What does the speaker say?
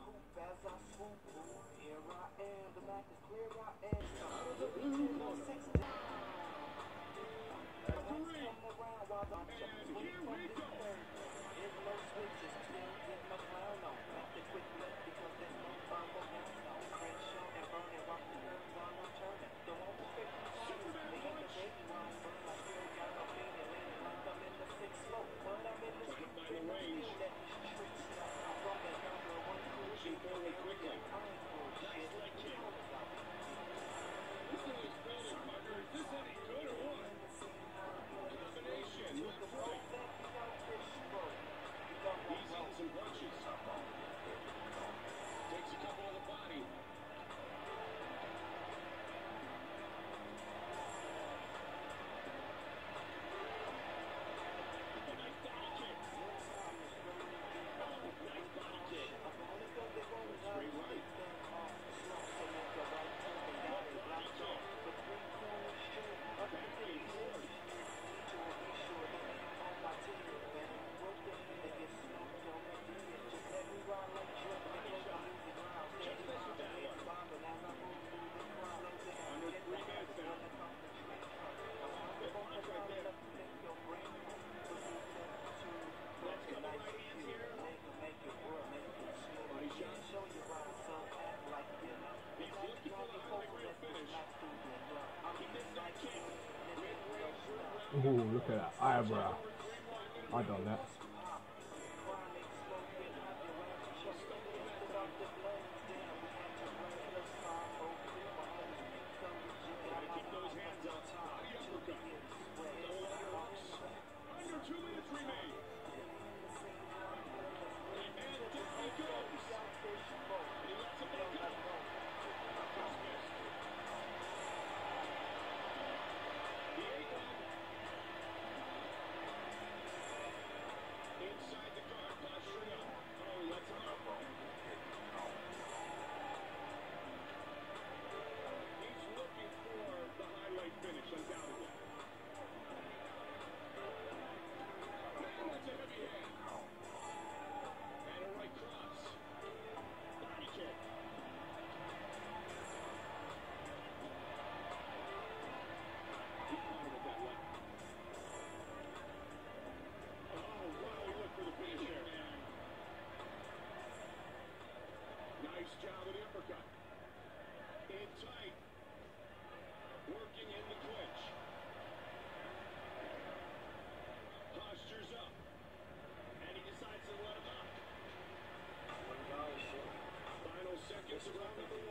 Out of the blue corner. Three. And here we go. Superman punch. Trying to find the range. Pushing forward quickly. Nice leg kick. This thing is building, partner. Is this any good or what? Combination. Left, right. He's eating some punches. Takes a couple of the body. Nice body kick. Oh, nice body kick. Straight right. Body kick. Back feet forward. Just missed with that one. Under 3 minutes now. Good punch right there. Let's come right hands here. Body shot. He's looking for the high grade finish. He missed that kick. Ooh, look at that eyebrow. I done that. Keep those hands up. Body uppercut. No longer works. Under 2 minutes remain. And down he goes. He lets him back up. Just missed. The 8th one. Inside the guard, posturing up. Oh, he lets him up. He's looking for the highlight finish, undoubtedly. Man, that's a heavy hand. And a right cross. Body kick. He caught him with that left. Oh, wow, he looked for the finish there. Nice job with the uppercut. In tight. Working in the clinch. Postures up. And he decides to let him up. Final seconds around the